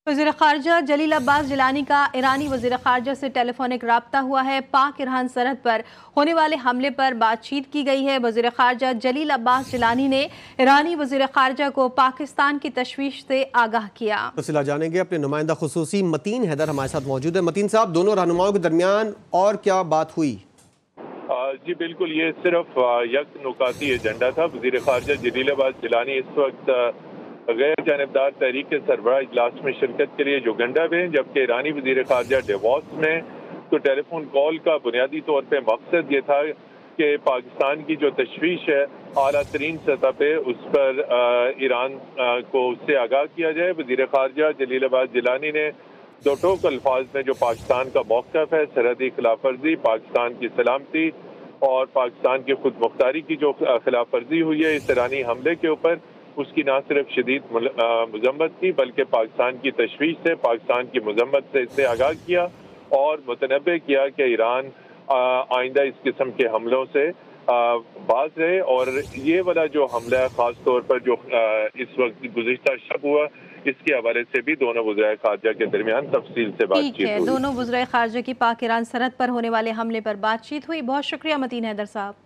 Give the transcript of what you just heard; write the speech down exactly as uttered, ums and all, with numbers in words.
वज़ीर ख़ारजा जलील अब्बास जिलानी का ईरानी वज़ीर ख़ारजा से टेलीफोनिक राब्ता हुआ है। पाक ईरान सरहद पर होने वाले हमले पर बातचीत की गई है। वज़ीर ख़ारजा जलील अब्बास जिलानी ने ईरानी वज़ीर ख़ारजा को पाकिस्तान की तशवीश से आगाह किया। तफसीलात जानेंगे, अपने नुमाइंदा खुसूसी मतीन हैदर हमारे साथ मौजूद है। मतीन साहब, दोनों रहनुमाओं के दरमियान और क्या बात हुई? जी बिल्कुल, ये सिर्फ एक नुकाती एजेंडा था। वज़ीर ख़ारजा जलील अब्बास जिलानी इस वक्त गैर जानबदार तहरीक के सरबराह इजलास में शिरकत के लिए युगंडा में, जबकि ईरानी वज़ीर ख़ारजा डेवोस में। तो टेलीफोन कॉल का बुनियादी तौर पे मकसद ये था कि पाकिस्तान की जो तशवीश है आला तरीन सतह पे, उस पर ईरान को उससे आगाह किया जाए। वज़ीर ख़ारजा जलील अब्बास जिलानी ने दो टोक अल्फाज में जो पाकिस्तान का मौक़िफ़ है, सरहदी खिलाफ वर्जी, पाकिस्तान की सलामती और पाकिस्तान की खुद मुख्तारी की जो खिलाफ वर्जी हुई है इस ईरानी हमले के ऊपर, उसकी न सिर्फ शदीद मजम्मत की बल्कि पाकिस्तान की तशवीश से, पाकिस्तान की मजम्मत से इससे आगाह किया और मुतनब्बे किया कि ईरान आइंदा इस किस्म के हमलों से बाज रहे। और ये वाला जो हमला है ख़ास तौर पर जो इस वक्त गुज़िश्ता शब हुआ, इसके हवाले से भी दोनों वज़ीर ख़ारजा के दरमियान तफसील से बातचीत हुई। दोनों वज़ीर ख़ारजा की पाक ईरान सरहद पर होने वाले हमले पर बातचीत हुई। बहुत शुक्रिया मतीन हैदर साहब।